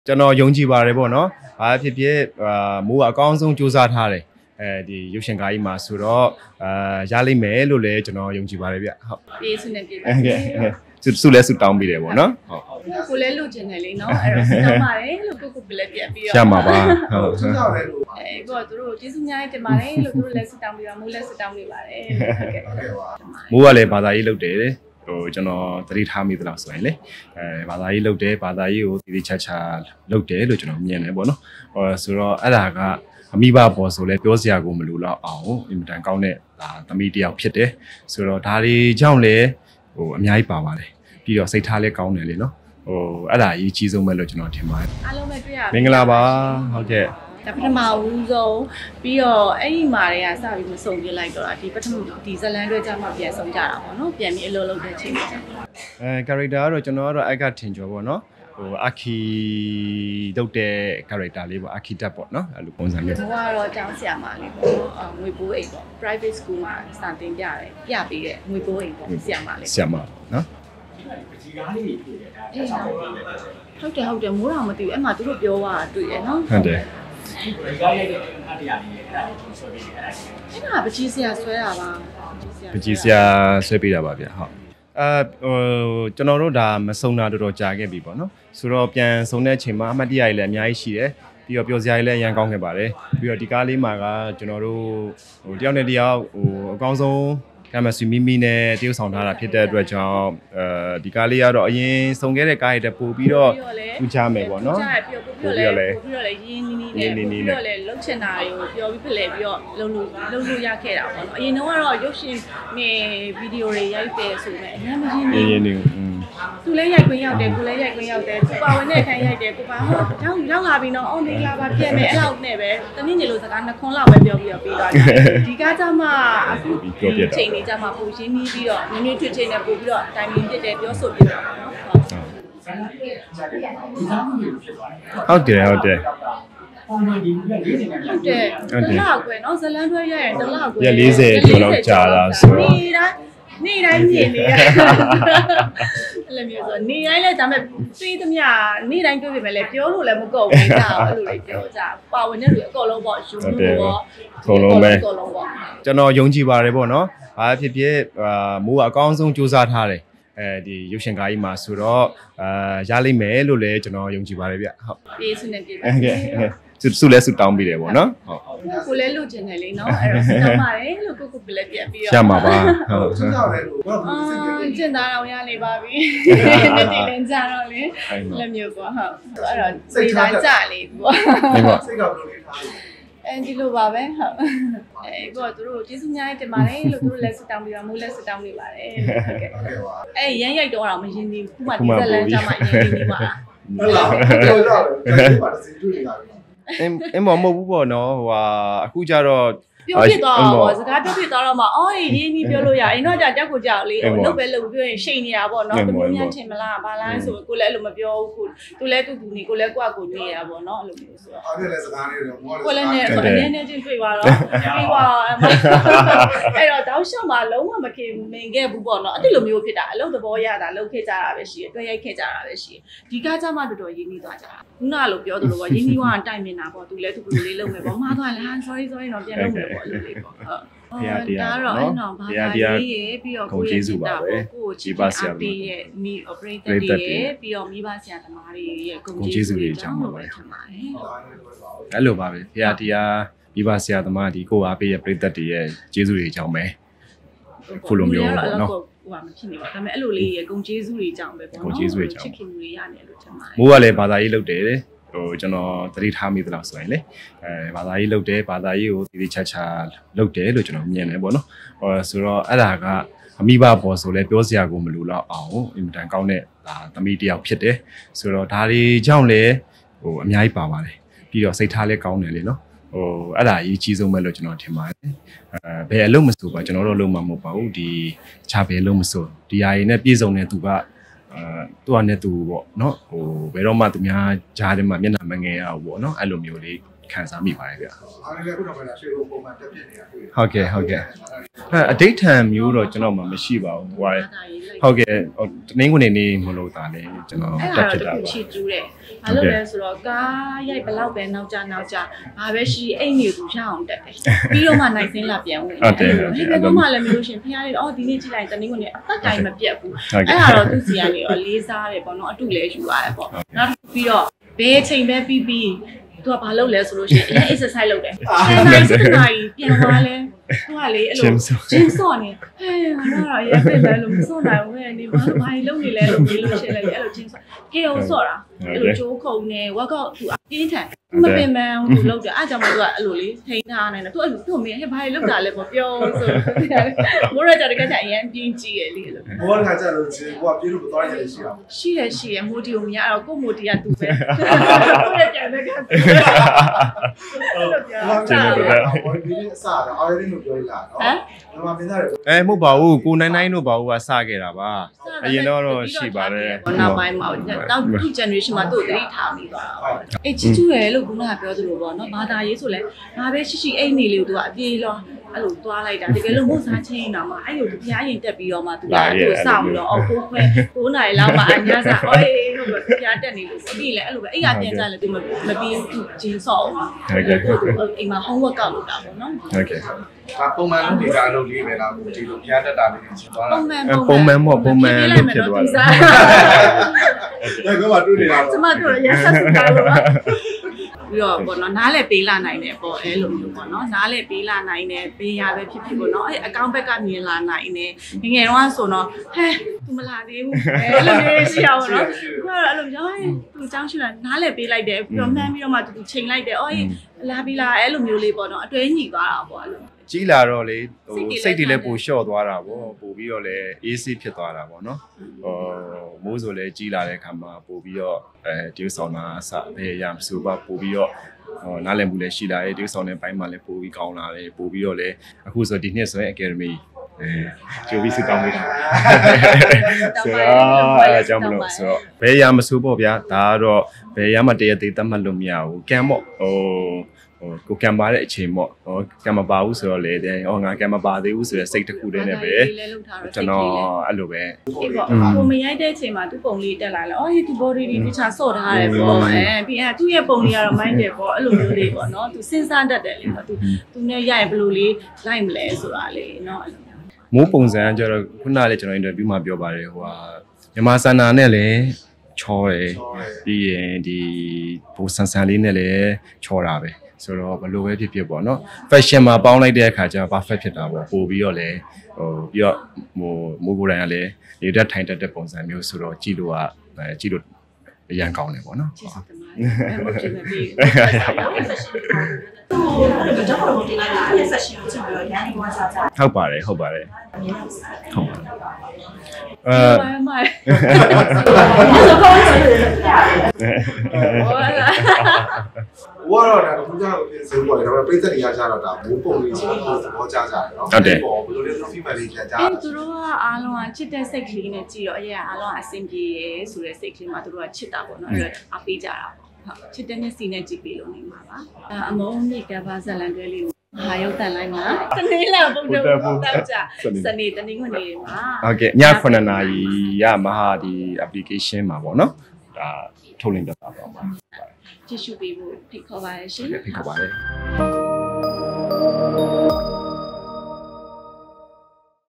ကျွန်တော်ယုံကြည်ပါတယ်ပေါ့နော်။ဘာဖြစ်ဖြစ်မိုးကအကောင်းဆုံးစူးစမ်းထားတယ်။ဒီရုပ်ရှင်ကားကြီးမှာဆိုတော့ရလိမ့်မယ်လို့လည်းကျွန်တော်ယုံကြည်ပါတယ်ဗျ။ဟုတ်။ပြေးစုနေပြေးပါ။စုလဲစုတောင်းပြီးတယ်ပေါ့နော်။ဟုတ်။ကိုလည်းလွတ်ကျင်တယ်လေနော်။အဲ့တော့စုတောင်းပါတယ်လို့ကိုလည်းပြန်ပြီးတော့ရမှာပါ။ဟုတ်။စုတောင်းတယ်လို့ကိုကသူတို့ကျေးဇူးများတင်ပါတယ်လို့သူတို့လည်းစုတောင်းပြီးတော့မိုးလည်းစုတောင်းနေပါတယ်။ဟုတ်ကဲ့။မိုးကလည်းဘာသာရေးလုပ်တယ်ကျွန်တော်သတိထားမိသလားဆိုရင်လေဘာသာရေးလုပ်တယ်ဘာသာရေးကိုတည်တည်ချာချာလုပ်တယ်လို့ကျွန်တော်မြင်တယ်ပေါ့နော်ဆိုတော့အဲ့ဒါကအမိဘပေါ်ဆိုလဲပြောစရာကိုမလိုတော့အောင်အင်မတန်ကောင်းတဲ့သမီးတယောက်ဖြစ်တယ်ဆိုတော့ဒါတွေကြောင့်လည်းအများကြီးပါပါတယ်ပြီးတော့စိတ်ထားလည်းကောင်းတယ်လေနော်အဲ့ဒါအရေးကြီးဆုံးပဲလို့ကျွန်တော်ထင်ပါတယ်အားလုံးပဲတွေ့ရမင်္ဂလာပါဟုတ်ကဲ့ဒါပထမဦးဆုံးပြီးတော့အဲ့ဒီမှာတွေကစပြီးမဆုံးပြလိုက်တော့ဒီပထမဒီဇလန်တွေကြမှာပြန်ဆုံးကြတာပေါ့နော်ပြန်ပြီးအလုပ်လုပ်တဲ့ချိန်မှာ character ကတော့ကျွန်တော်ကတော့အကထင်ကျော်ပေါ့နော်အခီတုတ်တဲ့ character လေးပေါ့အခီတက်ပေါ့နော်အဲ့လိုပုံစံမျိုးဟိုကတော့ကျောင်းဆရာမလေးပေါ့နော်ငွေပိုးအိမ်ပေါ့ private school မှာစာသင်ပြပေးတဲ့ငွေပိုးအိမ်ပေါ့ဆရာမလေးဆရာမနော်ဒီကားလေးဖြစ်တယ်ဒါဟုတ်တယ်မိုးတော်မသိဘူးအဲ့မှာသူတို့ပြောတာတွေ့ရနော်ဟုတ်တယ်ဒီကားရဲ့အတရားလေးအဲ့ဒါလေးဆွဲပေးတယ်အဲ့ဒါပကြီးဆရာဆွဲတာပါပကြီးဆရာဆွဲပေးတာပါဗျဟုတ်ကျွန်တော်တို့ဒါမစုံတာတော်တော်ကြာခဲ့ပြီပေါ့နော်ဆိုတော့ပြန်စုံတဲ့အချိန်မှာအမှတ်တရတွေလည်းအများကြီးရှိတယ်ပြီးတော့ပျော်စရာတွေလည်းအများကောင်းခဲ့ပါတယ်ပြီးတော့ဒီကားလေးမှာကကျွန်တော်တို့တယောက်နဲ့တယောက်အကောင်းဆုံးကမ္ဘာစီမီမီနဲ့တရုပ်ဆောင်ထားတာဖြစ်တဲ့အတွက်ကြောင့်ဒီကားလေးကတော့အရင်စုံခဲ့တဲ့ကားတွေတက်ပို့ပြီးတော့ထူးခြားမယ်ပေါ့နော်ပို့ပြီးတော့လည်းရင်းနီးနဲ့ပြီးတော့လည်းလှုပ်ချင်တာတွေကိုပြောပြီးဖလှယ်ပြီးတော့လုပ်လို့ရခဲ့တာပေါ့နော်အရင်တော့ရုပ်ရှင်နဲ့ဗီဒီယိုတွေရိုက်တယ်ဆိုပေမဲ့အများမရင်းနီးသူလည်းရိုက်ခွင့်ရောက်တယ်ကိုလည်းရိုက်ခွင့်ရောက်တယ်သူပါဝင်တဲ့အခန်းရိုက်တယ်ကိုပါရောက်လာပြီးတော့အော်နေလာပါပြည့်မယ်အဲ့လောက်နဲ့ပဲတနည်းနေလို့စကား2ခွန်းလောက်ပဲပြောပြီးတော့ပြီးသွားတယ်ဒီကားကြမှာအခုချိန်နေကြမှာပိုရင်းနှီးပြီးတော့နည်းနည်းထွေချိန်နဲ့ပို့ပြီးတော့တိုင်ပင်ဖြစ်တယ်ပြောဆိုဖြစ်တယ်နော်ဟုတ်တယ်ဟုတ်တယ်လောက်ကွယ်နော်ဇလန်တွဲရရင်တလောက်ကွယ် 40ကျော်လောက်ကြာတာဆိုတော့နေ့တိုင်းမြင်နေရအဲ့လိုမျိုးဆိုနေတိုင်းလဲဒါပေမဲ့ပြီးသမျှနေ့တိုင်းတွေ့ပေမဲ့လည်းပြောလို့လည်းမကုန်ဘူးကြာအဲ့လိုလေးပြောကြပါဝင်တဲ့လူအကုန်လုံးပေါ့ယူလို့ပေါ့အကုန်လုံးပဲကျွန်တော်ယုံကြည်ပါတယ်ပေါ့နော်ဘာဖြစ်ဖြစ်မိုးကအကောင်းဆုံးစူးစမ်းထားတယ်ဒီရုပ်ရှင်ကားကြီးမှာဆိုတော့ရလိမ့်မယ်လို့လည်းကျွန်တော်ယုံကြည်ပါတယ်ဗျဟုတ်ပြေးစုနေပြေးပါစုလဲစုတောင်းပြီးတယ်ပေါ့နော်ဟုတ်ကိုလည်းလွတ်ကျင်တယ်လေနော်အဲ့တော့စုတောင်းပါတယ်လို့ကိုလည်းပြန်ပြီးတော့ရမှာပါဟုတ်စုတောင်းတယ်လို့ကျင်သားတော်ရနေပါပြီဒီလင်းကြတော့လေလက်မျိုးပေါ့ဟုတ်အဲ့တော့စိတ်သားကြလေပေါ့စိတ်ကဘယ်လိုလေးထားဒီလိုပါပဲဟုတ်ကိုကသူတို့ကျေးဇူးများတင်ပါတယ်လို့သူတို့လည်းစတောင်းပြီးတော့မိုးလည်းစတောင်းနေပါတယ်ဟုတ်ကဲ့ရမ်းရိုက်တော့မရင်းသေးဘူးခုမှဒီဇလန်ကြမှာရင်းသေးပါဟုတ်လားပြောကြတယ်ဘာစီတွေ့နေတာလဲမဟုတ်ဘူးပေါ့နော်အခုကျတော့ပြောဖြစ်သွားတော့စကားပြောဖြစ်သွားတော့မှအော်ရင်းနှီးပြောလို့ရရင်တော့ကြောက်ကိုကြောက်လေလုပ်ပဲလုပ်ပြောရင်ရှိန်နေတာပေါ့နော်သူမျိုးများထင်မလားဘာလားဆိုကိုလည်းအဲ့လိုမပြောဘူးသူလည်းသူနေကိုလည်းကိုနေတာပေါ့နော်အဲ့လိုမျိုးဆိုတော့အဲ့ဒါလည်းစကားလေးတော့ကိုလည်းနဲ့အနေချင်းတွေ့သွားတော့ပြီးသွားအဲ့တော့တောက်လျှောက်မှာလုံးဝမခင်မင်ခဲ့ဘူးပေါ့နော်အဲ့ဒီလိုမျိုးဖြစ်တာအလုပ်သဘောရတာလုပ်ခဲ့ကြတာပဲရှိတယ်တွေ့ရိုက်ခဲ့ကြတာပဲရှိတယ်ဒီကားကြမှာတော်တော်ရင်းနှီးသွားကြတာခုနကလိုပြောသလိုပေါ့ရင်းနှီးသွားတိုင်မြင်တာပေါ့သူလည်းသူဘယ်လိုလေးလုပ်မယ်ပေါ့မှားသွားလဲ sorry တော့ပြန်လုပ်မယ်ပေါ့အဲ့လိုလေးပေါ့ဟုတ်တရားတရားတော့အဲ့တော့ဘာသာရေးရေပြီးတော့ကိုယ်ရဲ့တာပေါ့ကိုယ်ကြည်ပါဆရာပေးရဲ့မိ operator တွေရဲ့ပြီးတော့မိဘဆရာသမားတွေရဲ့ဂုဏ်ကျေးဇူးတွေအကြောင်းပါပဲထင်ပါတယ်အဲ့လိုပါပဲဘုရားတရားမိဘဆရာသမားဒီကိုအားပေးရဲ့ပရိသတ်တွေရဲ့ကျေးဇူးတွေအကြောင်းပဲခုလိုမျိုးပေါ့နော်ဟိုမဖြစ်နေပါဒါပေမဲ့အဲ့လိုလေးရဲ့ဂုဏ်ကျေးဇူးတွေအကြောင်းပဲပေါ့နော်ဂုဏ်ကျေးဇူးတွေအကြောင်းချစ်ခင်မှုတွေရနေလို့ထင်ပါတယ်မိုးကလည်းဘာသာရေးလုပ်တယ်ကျွန်တော်သတိထားမိသလားဆိုရင်လေဘာသာရေးလုပ်တယ်ဘာသာရေးကိုတည်တည်ချာချာလုပ်တယ်လို့ကျွန်တော်မြင်တယ်ပေါ့နော်ဆိုတော့အဲ့ဒါကအမိဘပေါ်ဆိုလဲပြောစရာကိုမလိုတော့အောင်အင်မတန်ကောင်းတဲ့သမီးတယောက်ဖြစ်တယ်ဆိုတော့ဒါတွေကြောင့်လည်းအများကြီးပါပါတယ်ပြီးတော့စိတ်ထားလည်းကောင်းတယ်လေနော်အဲ့ဒါအရေးကြီးဆုံးပဲလို့ကျွန်တော်ထင်ပါတယ်ဘယ်အလုပ်မဆိုပါကျွန်တော်တို့လုပ်မှာမဟုတ်ပါဘူးဒီခြားဘယ်အလုပ်မဆိုဒီအရာတွေနဲ့ပြည့်စုံတဲ့သူကသူကနဲ့သူပေါ့နော်ဘယ်တော့မှသူများကြားထဲမှာမျက်နှာမငယ်ရဘူးပေါ့နော်အဲ့လိုမျိုးလေးခံစားမိပါတယ်ဗျအားလည်းခုတော့ပဲလားရှေ့ကိုပုံမှန်တက်ပြနေရတွေ့ဟုတ်ကဲ့အတိတ်ထံမျိုးတော့ကျွန်တော်မှမရှိပါဘူးဟိုဟုတ်ကဲ့တနင်္ဂနွေနေ့မလို့တာလေကျွန်တော်တက်ဖြစ်တာပါချီကျူးတယ်ဘာလို့လဲဆိုတော့ကားရိုက်ဘလောက်ပဲနောက်ကြဘာပဲရှိအိမ်နေသူရအောင်တက်တယ်ပြီးတော့မှနိုင်စင်းလာပြန်ဝင်ဒီကတော့မှလည်းမလို့ရှင်ဖះလေးအော်ဒီနေ့ကြည့်လိုက်တနင်္ဂနွေအသက်တိုင်းမပြတ်ဘူးအဲ့ဒါတော့သူစီကနေတော့လေးစားတယ်ပေါ့နော်အတူလဲယူရတယ်ပေါ့နောက်ပြီးတော့ဘယ်ချိန်ပဲပြီးသူကဘာလုပ်လဲဆိုလို့ရှိရင် exercise လုပ်တယ်10နာရီ10နာရီပြန်သွားလဲသူကလေအဲ့လို gym ဆော့နေဟဲ့ငါတော့ရဲပြတယ်လို့မဆော့နိုင်ဘူးနေဘာလုပ်နေလဲလို့ပြောလို့ရှိရင်လည်းအဲ့လို gym ဆော့ဟေးအောင်ဆော့တာအဲ့လိုကြိုးခုံနေ workout သူအပြင်းထန်မပင်မန်းသူလုပ်တယ်အဲ့ကြောင့်မသူကအဲ့လိုလေးထိန်းထားနိုင်တယ်သူအဲ့လိုသူ့မင်းဟဲ့ဘာလုပ်တာလဲပေါ့ပြောဆိုမိုးရကြတဲ့ကအရင်ပြင်းကြည့်ရလေလို့ဘောကကြလို့ချင်းကိုကပြေးလို့မသွားရတယ်ရှိတာရှိတယ်မိုတီကိုမရတော့ကိုမိုတီကသူပဲကိုရပြန်တဲ့ကဟုတ်တယ်ဘောဒီနေ့အစားတော့ already လို့ပြောလာနော်မြန်မာပြည်သားတွေမဟုတ်ပါဘူးကိုနိုင်နိုင်တို့ပါဘူးကစခဲ့တာပါအရင်တော့ရှိပါတယ်နောက်ပိုင်းမှာနောက်ဒီ generation မှာသူ့ကိုသတိထားမိသွားတာအေးချီချူရဲလို့ခုနကပြောသလိုပေါ့နော်ဘာသာရေးဆိုလဲငါပဲရှိအိမ်နေလေသူကအပြေးလောအဲ့လိုသွားလိုက်တာတကယ်လို့မို့စားချင်းနေတာမှာအဲ့လိုသူဖျားရင်တက်ပြီးတော့မှသူကသူ့စောင့်ပြီးတော့အော်ကိုခွဲ9နာရီလောက်မှအညာစားအော်အေးဟုတ်ကဲ့ဖျားတက်နေလို့ပြီးလဲအဲ့လိုပဲအဲ့ရပြန်ကြလဲသူမပြီးဂျင်းဆော့အောင်အိမ်မှာ homework ကောက်လုပ်တာပေါ့နော်ဟုတ်ကဲ့ပုံမှန်လုပ်နေကြအလုပ်လေးပဲလားဒီလိုဖျားတက်တာလေးချင်သွားတာပုံမှန်ဖြစ်သွားတာဒါကမှတွေ့နေတာကျမတို့ရဆက်စတာလို့ပြီးတော့ပေါ့နော်နားလဲပေးလာနိုင်တယ်ပေါ့အဲ့လိုမျိုးပေါ့နော်နားလဲပေးလာနိုင်တယ်ပေးရပဲဖြစ်ဖြစ်ပေါ့နော်အဲ့အကောင့်ဘက်ကမြင်လာနိုင်တယ်ငယ်တော့ဆိုတော့ဟဲသူမလာသေးဘူးအဲ့လိုမျိုးရှိအောင်နော်ခုကတော့အဲ့လိုပြောရင်သူအကြောင်းရှိလာနားလဲပေးလိုက်တယ်ပြီးတော့မှန်းပြီးတော့မှသူချိန်လိုက်တယ်အော်လာပြီလားအဲ့လိုမျိုးလေးပေါ့နော်အတွဲညီသွားတာပေါ့အဲ့လိုကြီးလာတော့လေဟိုစိတ်တွေလည်းပိုလျှော့သွားတာပေါ့ပို့ပြီးတော့လည်းအေးဆေးဖြစ်သွားတာပေါ့နော်မိုးဆိုလည်းကြီးလာတဲ့အခါမှာပို့ပြီးတော့ဒီဆောင်တာအစဘယ်ရမဆိုပါပို့ပြီးတော့နားလည်မှုလည်းရှိလာတယ်ဒီဆောင်တဲ့ဘိုင်းမှာလည်းပို့ပြီးကောင်းလာတယ်ပို့ပြီးတော့လည်းအခုဆိုဒီနှစ်ဆိုရင် academy ကျိုးပြီးစုကောင်းမိတာဆိုတော့အဲကြောင့်မလို့ဆိုတော့ဘယ်ရမဆိုပေါ့ဗျာဒါကတော့ဘယ်ရမတရသေးသတ်မှတ်လို့မရဘူးကံပေါ့ကိုကံပါတဲ့အချိန်ပေါ့ကံမပါဘူးဆိုတော့လေငါကံမပါသေးဘူးဆိုတော့စိတ်တစ်ခုတည်းနဲ့ပဲကျွန်တော်အဲ့လိုပဲကိုမရိုက်တဲ့အချိန်မှာသူ့ပုံလေးတက်လာလဲအော်ဒီ body တွေတခြားဆော့ထားတယ်ပေါ့ပြီးရင်သူ့ရဲ့ပုံလေးကတော့ mind တယ်ပေါ့အဲ့လိုမျိုးလေးပေါ့နော်သူစဉ်းစားတတ်တယ်လေသူနဲ့ရိုက်ဘယ်လိုလေးလိုက်မလဲဆိုတာလေနော်မိုးပုံစံကျတော့ခုနလေကျွန်တော် interview မှာပြောပါတယ်ဟိုဟာမြန်မာစန္ဒာနဲ့လည်းချောတယ်ပြီးရင်ဒီဘိုးဆန်ဆန်လေးနဲ့လည်းချောတာပဲဆိုတော့ဘလို့ပဲဖြစ်ဖြစ်ပေါ့နော် fashion မှာပေါင်းလိုက်တဲ့အခါကျတော့ perfect ဖြစ်တာပေါ့ပို့ပြီးတော့လည်းပြီးတော့မိုးကိုယ်တိုင်ကလည်းနေတက်ထိုင်တက်တဲ့ပုံစံမျိုးဆိုတော့ကြည့်လို့အရန်ကောင်းတယ်ပေါ့နော်ဟုတ်ပါတယ်ဟုတ်ပါတယ်ဝါတော့ဒါကသူကြောင့်ပြင်စပေါ်တယ်ဒါပေမဲ့ပြိဿတွေရကြတော့ဒါမိုးပုံလေးဆိုတော့သဘောကျကြတယ်နော်ဟုတ်တယ်ဘယ်လိုလဲဆို female လေးပြန်ကြတယ်သူတို့ကအားလုံးကချစ်တဲ့စိတ်ကလေးနဲ့ကြည့်တော့အရင်အားလုံးအဆင်ပြေရဲဆိုတဲ့စိတ်ကလေးမှာသူတို့ကချစ်တာပေါ့နော်အဲ့တော့အားပေးကြတာပေါ့ဟုတ်ချစ်တဲ့မျက်စိနဲ့ကြည့်ပေးလို့နေမှာပါအမုန်းမိကဘာဇလန်တွဲလေးဟာရုပ်တန်လိုက်မှာတနေ့လာပုံတော့တောက်ကြစနေတနင်္ဂနွေမှာဟုတ်ကဲ့ည9နာရီရမဟာဒီ application မှာပေါ့နော်ဒါထုတ်လင်းပြတာပါပါကြည့်ရှုပေးဖို့ဖိတ်ခေါ်ပါရရှင်ဖိတ်ခေါ်ပါတယ်